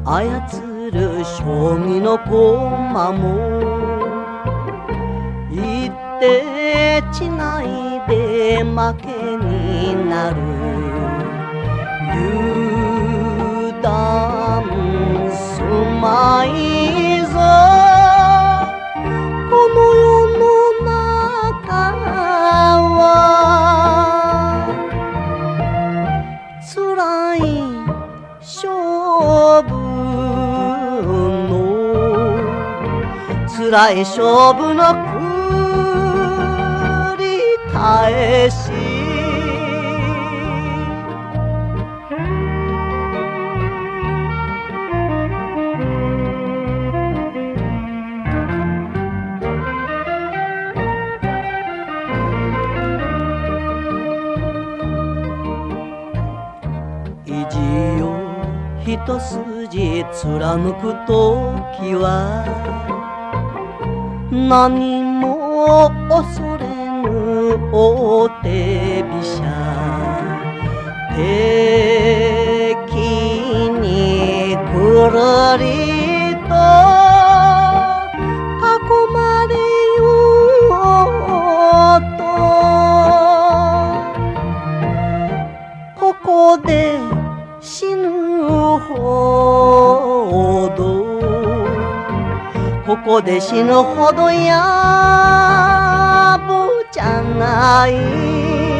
操る将棋の駒も一手違いで負けになる。油断すまいぞこの世の中は。つらい勝負の辛い勝負の繰り返し。意地を一筋貫く時は何も恐れぬ大手飛車。敵にぐるりと囲まれようとここで死ぬほどここで死ぬほどやぶじゃない。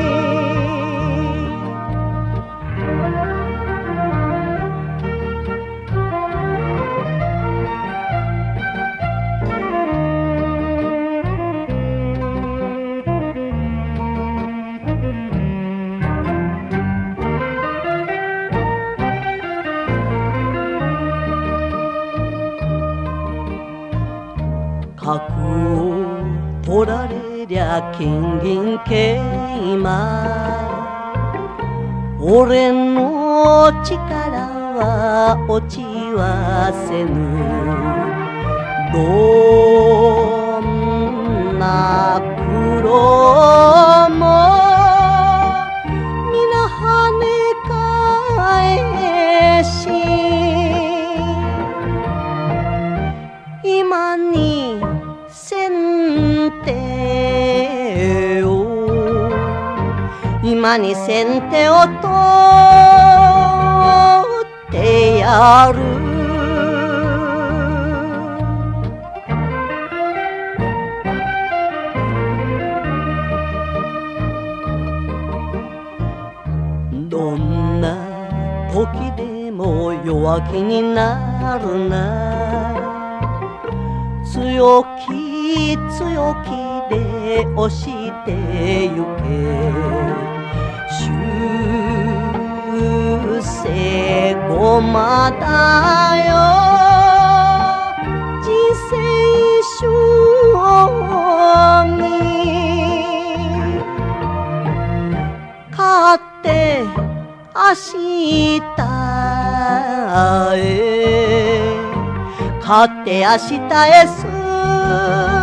格を取られりゃ金銀桂馬。俺の力は落ちはせぬ。どんな苦労も皆跳ね返し今に先手を今に先手を取ってやる。どんな時でも弱気になるな。強気強気で押してゆけ。終生ごまだよ人生一緒に勝って明日へ勝って明日へ